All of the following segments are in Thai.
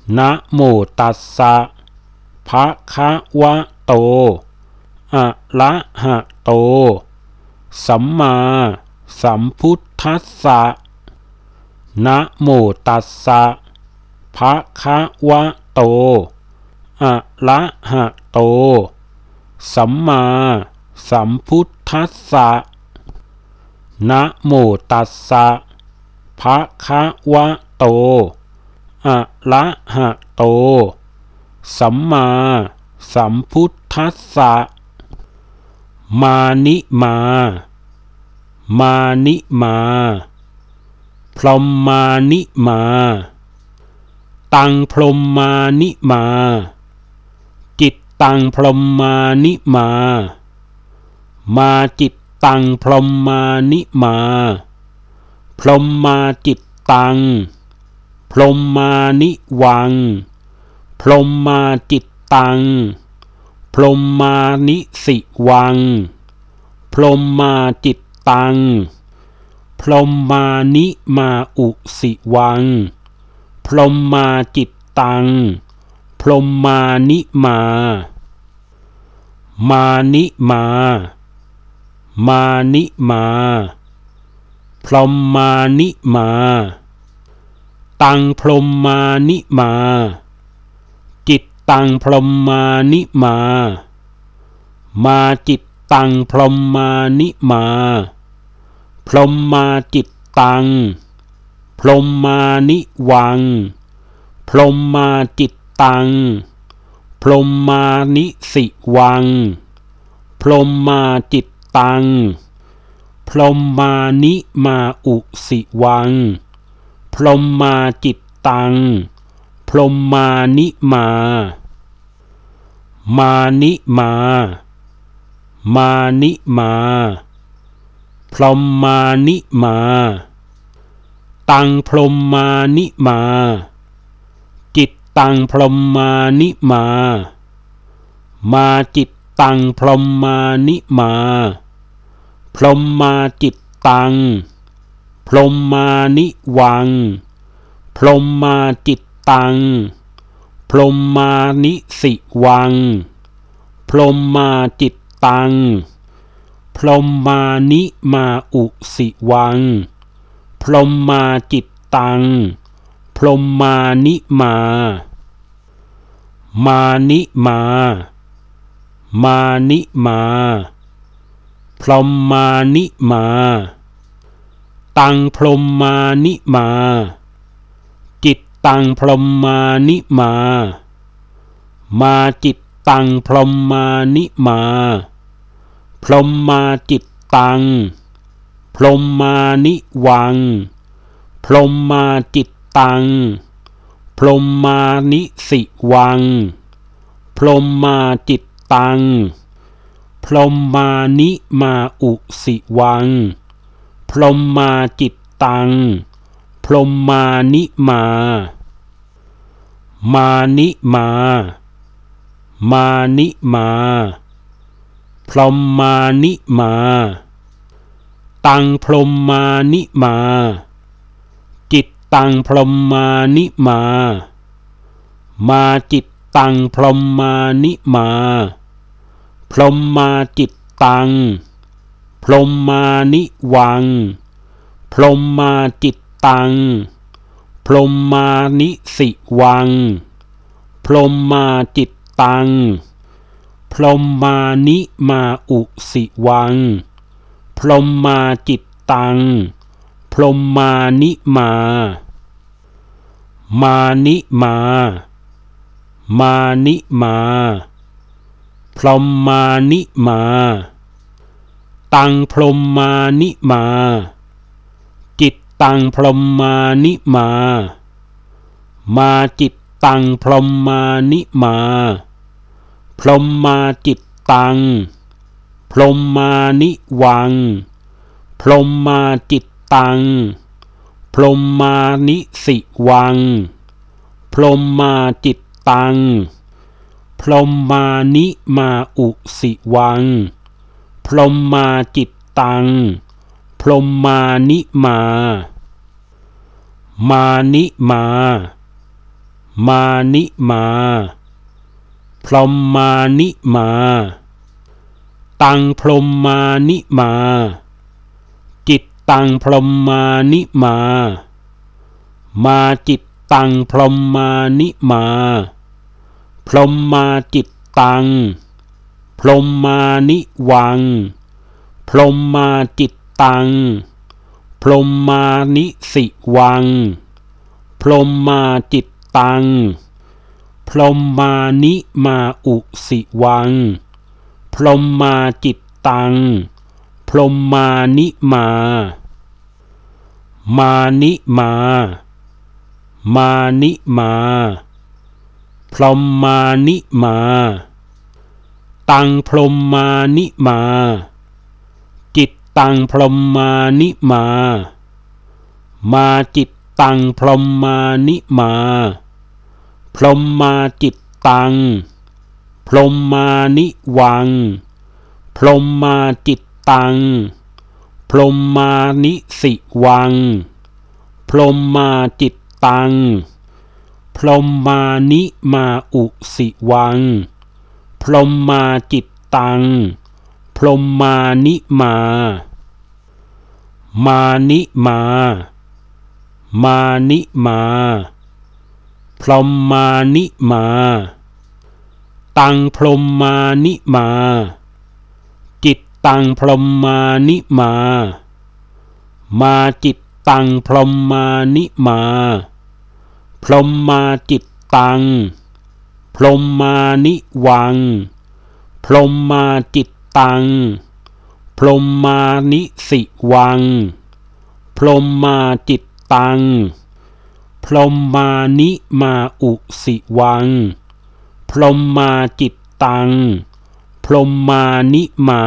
นะโมตัสสะภะคะวะโตอะระหะโตสัมมาสัมพุทธัสสะนะโมตัสสะภะคะวะโตอะระหะโตสัมมาสัมพุทธัสสะนะโมตัสสะภะคะวะโตอะระหะโตสัมมาสัมพุทธัสสะมานิมามานิมาพรหมานิมาตังพรหมานิมาจิตตังพรหมานิมามาจิตตังพรหมานิมาพรหมาจิตตังพรหมานิวังพรหมาจิตตังพรหมานิสิวังพรหมาจิตตังพรหมานิมาอุสิวังพรหมาจิตตังพรหมานิมามานิมามานิมาพรหมานิมาตังพรหมานิมาจิตตังพรหมานิมามาจิตตังพรหมานิมาพรหมาจิตตังพรหมานิวังพรหมาจิตตังพรหมานิสิวังพรหมาจิตตังพรหมานิมาอุสิวังพรหมาจิตตังพรหมานิมามานิมามานิมาพรหมานิมาตังพรหมานิมาจิตตังพรหมานิมามาจิตตังพรหมานิมาพรหมาจิตตังพรหมานิวังพรหมาจิตตังพรหมานิสิวังพรหมาจิตตังพรหมานิมาอุสิวังพรหมาจิตตังพรหมานิมามานิมามานิมาพรหมานิมาตังพรหมานิมาจิตตังพรหมานิมามาจิตตังพรหมานิมาพรหมาจิตตังพรหมานิวังพรหมาจิตตังพรหมานิสิวังพรหมาจิตตังพรหมานิมาอุสิวังพรหมาจิตตังพรหมานิมามานิมามานิมาพรหมานิมาตังพรหมานิมาจิตตังพรหมานิมามาจิตตังพรหมานิมาพรหมาจิตตังพรหมานิวังพรหมาจิตตังพรหมานิสิวังพรหมาจิตตังพรหมานิมาอุสิวังพรหมาจิตตังพรหมานิมามานิมามานิมาพรหมานิมาตังพรหมานิมาจิตตังพรหมานิมามาจิตตังพรหมานิมาพรหมาจิตตังพรหมานิวังพรหมาจิตตังพรหมานิสิวังพรหมาจิตตังพรหมานิมาอุสิวังพรหมาจิตตังพรหมานิมามานิมามานิมาพรหมมานิมาตังพรหมมานิมาจิตตังพรหมมานิมามาจิตตังพรหมมานิมาพรหมมาจิตตังพรหมมานิวังพรหมมาจิตตังพรหมมานิสิวังพรหมมาจิตตังพรหมมานิมาอุสิวังพรหมมาจิตตังพรหมมานิมามานิมามานิมาพรหมมานิมาตังพรหมมานิมาจิตตังพรหมมานิมามาจิตตังพรหมมานิมาพรหมมาจิตตังพรหมมานิวังพรหมมาจิตตังพรหมมานิสิวังพรหมมาจิตตังพรหมมานิมาอุสิวังพรหมมาจิตตังพรหมมานิมามานิมามานิมาพรหมมานิมาตังพรหมมานิมาจิตตังพรหมมานิมามาจิตตังพรหมมานิมาพรหมมาจิตตังพรหมมานิวังพรหมมาจิตตังพรหมมานิสิวังพรหมมาจิตตังพรหมมานิมาอุสิวังพรหมมาจิตตังพรหมมานิมา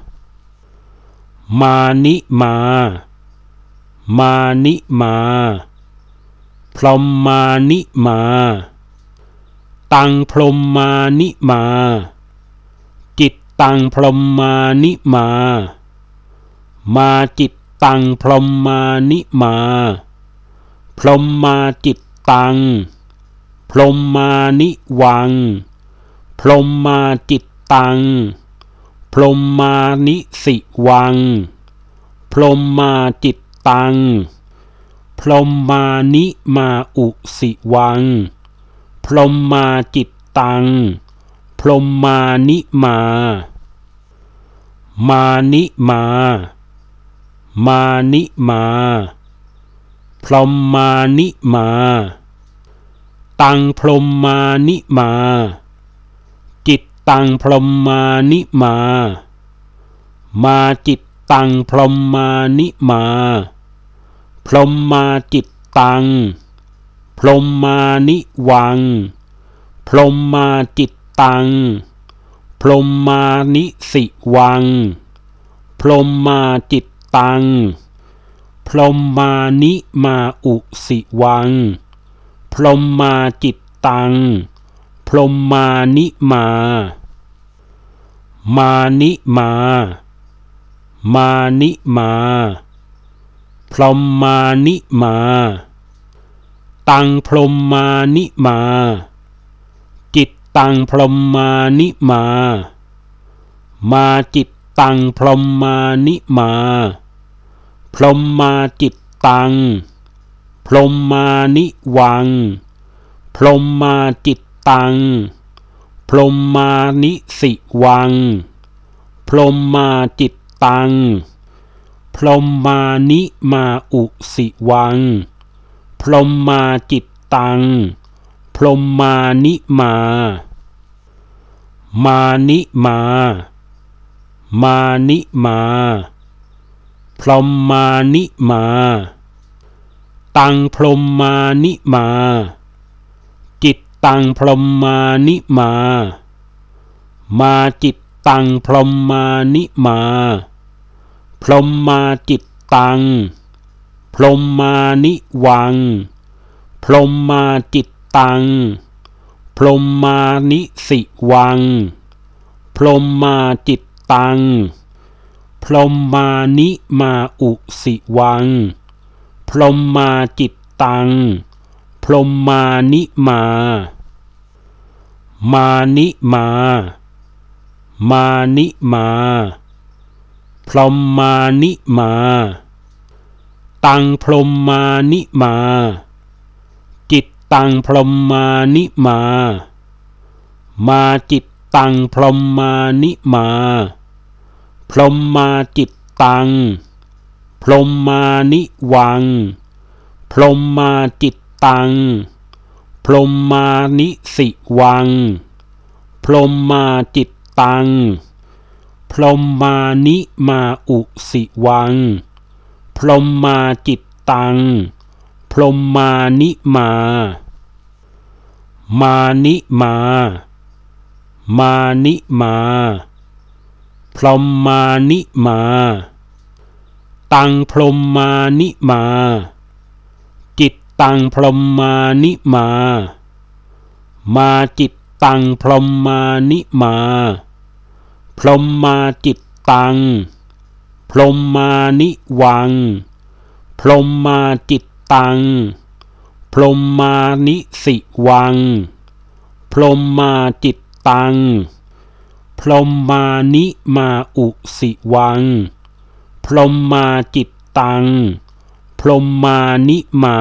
มานิมามานิมาพรหมมานิมาตังพรหมมานิมาจิตตังพรหมมานิมามาจิตตังพรหมมานิมาพรหมมาจิตตังพรหมมานิวังพรหมมาจิตตังพรหมมานิสิวังพรหมมาจิตตังพรหมมานิมาอุสิวังพรหมมาจิตตังพรหมมานิมามานิมามานิมาพรหมมานิมาตังพรหมมานิมาจิตตังพรหมมานิมามาจิตตังพรหมมานิมาพรหมมาจิตตังพรหมมานิวังพรหมมาจิตตังพรหมมานิสิวังพรหมมาจิตตังพรหมมานิมาอุสิวังพรหมมาจิตตังพรหมมานิมามานิมามานิมาพรหมมานิมาตังพรหมมานิมาจิตตังพรหมมานิมามาจิตตังพรหมมานิมาพรหมมาจิตตังพรหมมานิวังพรหมมาจิตตังพรหมมานิสิวังพรหมมาจิตตังพรหมมานิมาอุสิวังพรหมมาจิตตังพรหมมานิมามานิมามานิมาพรหมมานิมาตังพรหมมานิมาจิตตังพรหมมานิมามาจิตตังพรหมมานิมาพรหมมาจิตตังพรหมมานิวังพรหมมาจิตตังพรหมมานิสิวังพรหมมาจิตตังพรหมมานิมาอุสิวังพรหมมาจิตตังพพรหมานิมามานิมามานิมาพรหมานิมาตังพรหมานิมาจิตตังพรหมานิมามาจิตตังพรหมานิมาพรหมาจิตตังพรหมานิวังพรหมาจิตตังพรหมานิสิวังพรหมาจิตตังพรหมานิมาอุสิวังพรหมาจิตตังพรหมานิมามานิมามานิมาพรหมานิมาตังพรหมานิมาจิตตังพรหมานิมามาจิตตังพรหมานิมาพรหมาจิตตังพรหมานิวังพรหมาจิตตังพรหมานิสิวังพรหมาจิตตังพรหมานิมาอุสิวังพรหมาจิตตังพรหมานิมา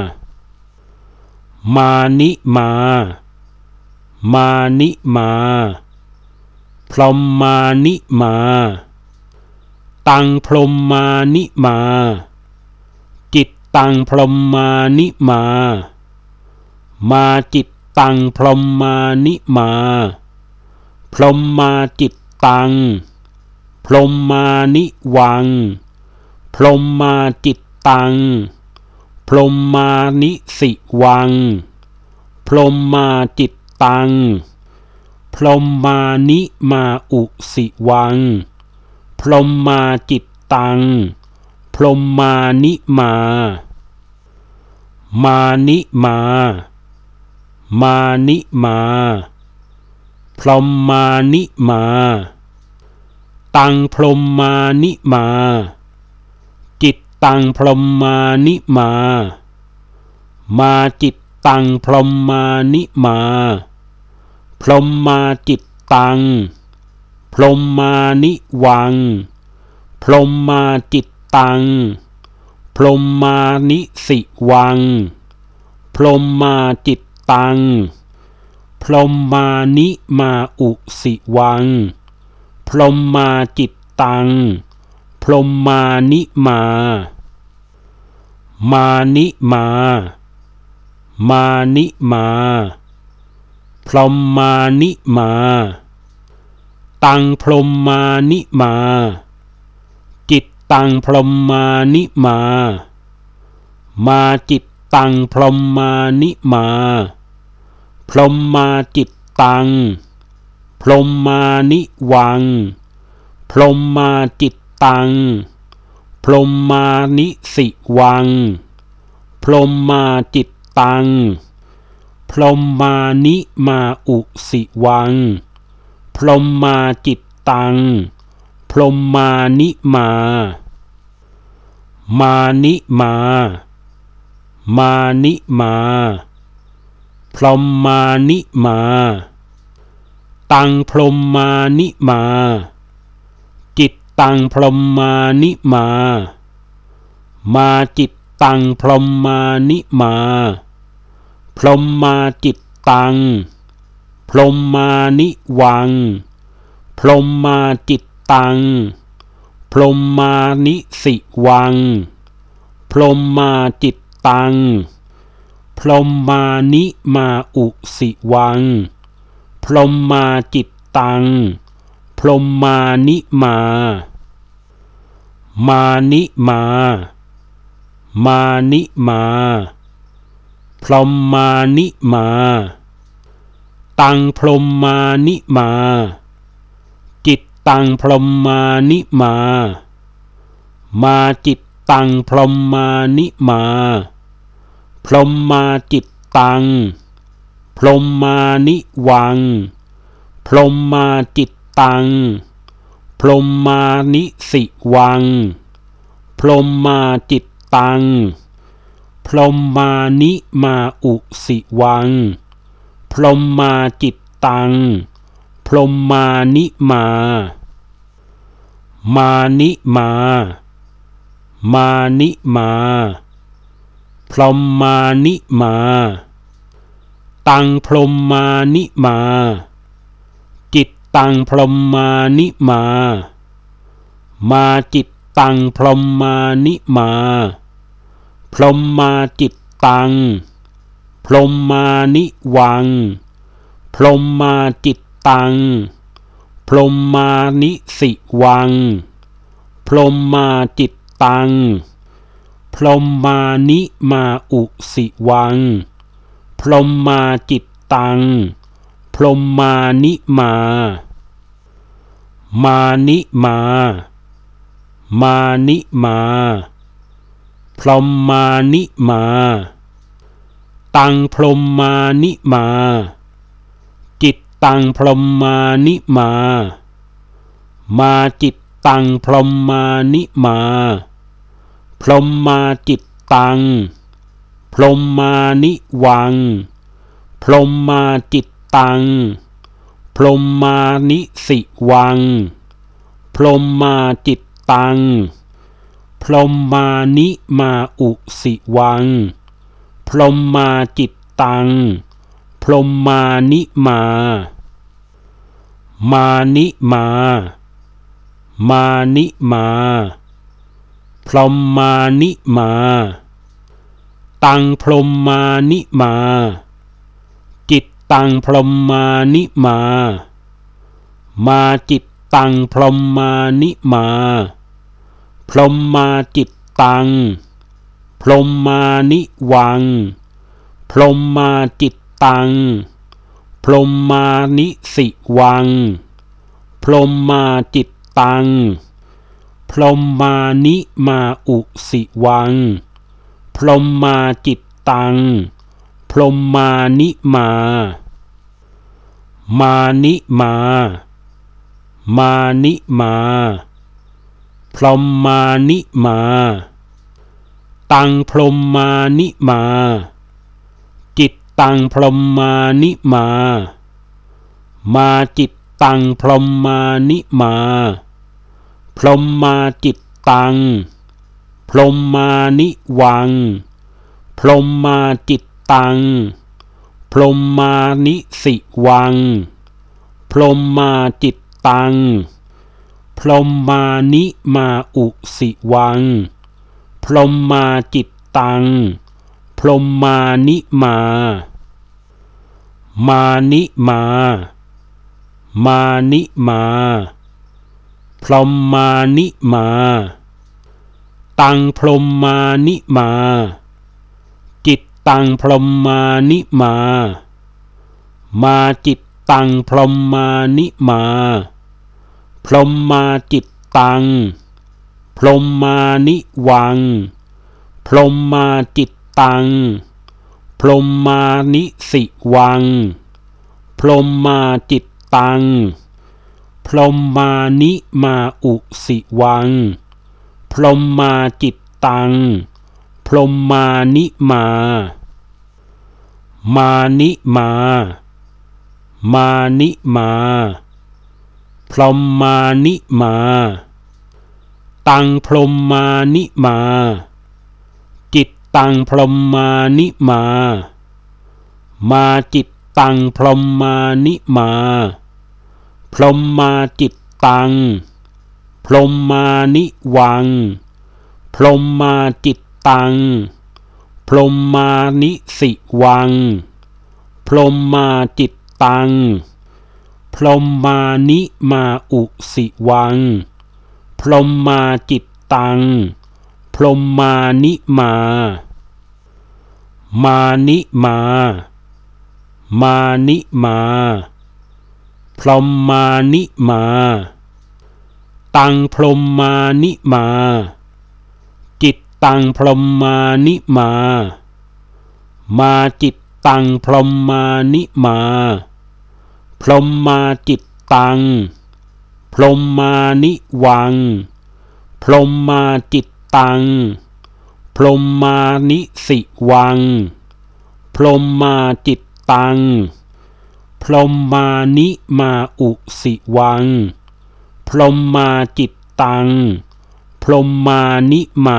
มานิมามานิมาพรหมานิมาตังพรหมานิมาจิตตังพรหมานิมามาจิตตังพรหมานิมาพรหมาจิตตังพรหมานิวังพรหมาจิตตังพรหมานิสิวังพรหมาจิตตังพรหมานิมาอุสิวังพรหมาจิตตังพรหมานิมามานิมามานิมาพรหมานิมาตังพรหมานิมาจิตตังพรหมานิมามาจิตตังพรหมานิมาพรหมาจิตตังพรหมานิวังพรหมาจิตตังพรหมานิสิวังพรหมาจิตตังพรหมานิมาอุสิวังพรหมาจิตตังพรหมานิมามานิมามานิมาพรหมานิมาตังพรหมานิมาจิตตังพรหมานิมามาจิตตังพรหมานิมาพรหมาจิตตังพรหมานิวังพรหมาจิตตังพรหมานิสิวังพรหมาจิตตังพรหมานิมาอุสิวังพรหมาจิตตังพรหมานิมามานิมามานิมาพรหมานิมาตังพรหมานิมาจิตตังพรหมานิมามาจิตตังพรหมานิมาพรหมาจิตตังพรหมานิวังพรหมาจิตตังพรหมานิสิวังพรหมาจิตตังพรหมานิมาอุสิวังพรหมาจิตตังพรหมานิมามานิมามานิมาพรหมานิมาตังพรหมานิมาจิตตังพรหมานิมามาจิตตังพรหมานิมาพรหมาจิตตังพรหมานิวังพรหมาจิตตังพรหมานิสิวังพรหมาจิตตังพพรหมานิมาอุสิวังพรหมาจิตตังพรหมานิมามานิมามานิมาพรหมานิมาตังพรหมานิมาจิตตังพรหมานิมามาจิตตังพรหมานิมาพรหมาจิตตังพรหมานิวังพรหมาจิตตังพรหมานิสิวังพรหมาจิตตังพรหมานิมาอุสิวังพรหมาจิตตังพรหมานิมามานิมามานิมาพรหมานิมาตังพรหมานิมาจิตตังพรหมานิมามาจิตตังพรหมานิมาพรหมาจิตตังพรหมานิวังพรหมาจิตตังพรหมานิสิวังพรหมาจิตตังพรหมานิมาอุสิวังพรหมาจิตตังพรหมานิมามานิมามานิมาพรหมานิมาตังพรหมานิมาจิตตังพรหมานิมามาจิตตังพรหมานิมาพรหมาจิตตังพรหมานิวังพรหมาจิตตังพรหมานิสิวังพรหมาจิตตังพรหมานิมาอุสิวังพรหมาจิตตังพรหมานิมามานิมามานิมาพรหมานิมาตังพรหมานิมาจิตตังพรหมานิมามาจิตตังพรหมานิมาพรหมาจิตตังพรหมานิวังพรหมาจิตตังพรหมานิสิวังพรหมาจิตตังพรหมานิมาอุสิวังพรหมาจิตตังพรหมานิมามานิมามานิมาพรหมานิมาตังพรหมานิมาจิตตังพรหมานิมามาจิตตังพรหมานิมาพรหมาจิตตังพรหมานิวังพรหมาจิตตังพรหมานิสิวังพรหมาจิตตังพรหมานิมาอุสิวังพรหมาจิตตังพรหมานิมามานิมามานิมาพรหมานิมาตังพรหมานิมาจิตตังพรหมานิมามาจิตตังพรหมานิมาพรหมาจิตตังพรหมานิวังพรหมาจิตตังพรหมานิสิวังพรหมาจิตตังพรหมานิมาอุสิวังพรหมาจิตตังพรหมานิมามานิมามานิมาพรหมานิมาตังพรหมานิมาจิตตังพรหมานิมามาจิตตังพรหมานิมาพรหมาจิตตังพรหมานิวังพรหมาจิตตังพพรหมานิสิวังพรหมาจิตตังพรหมานิมาอุสิวังพรหมาจิตตังพรหมานิมา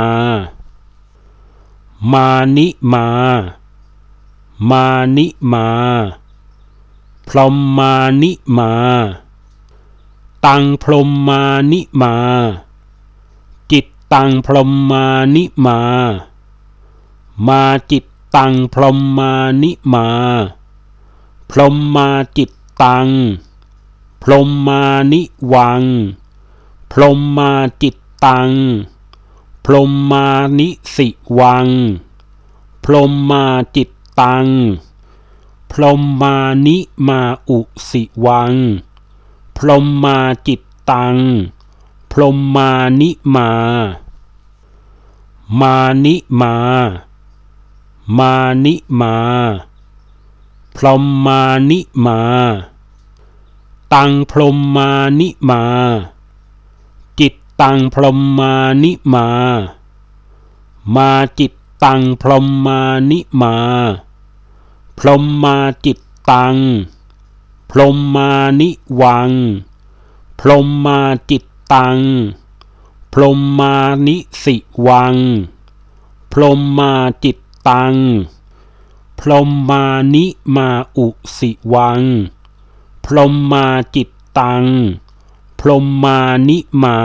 มานิมามานิมาพรหมานิมาตังพรหมานิมาจิตตังพรหมานิมามาจิตตังพรหมานิมาพรหมาจิตตังพรหมานิวังพรหมาจิตตังพรหมานิสิวังพรหมาจิตตังพรหมานิมาอุสิวังพรหมาจิตตังพรหมานิมามานิมามานิมาพรหมานิมาตังพรหมานิมาจิตตังพรหมานิมามาจิตตังพรหมานิมาพรหมาจิตตังพรหมานิวังพรหมาจิตตังพรหมานิสิวังพรหมาจิตตังพรหมานิมาอุสิวังพรหมาจิตตังพรหมานิมา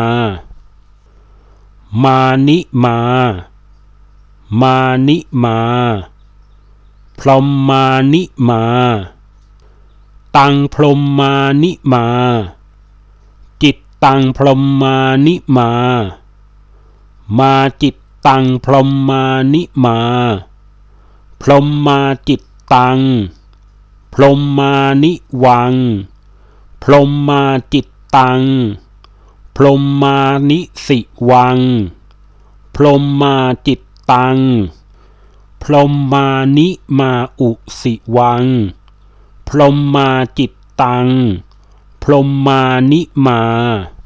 มานิมามานิมาพรหมานิมาตังพรหมานิมาจิตตังพรหมานิมามาจิตตังพรหมานิมาพรหมาจิตตังพรหมานิวังพรหมาจิตตังพรหมานิสิวังพรหมาจิตตังพรหมานิมาอุสิวังพรหมาจิตตังพรหมานิมา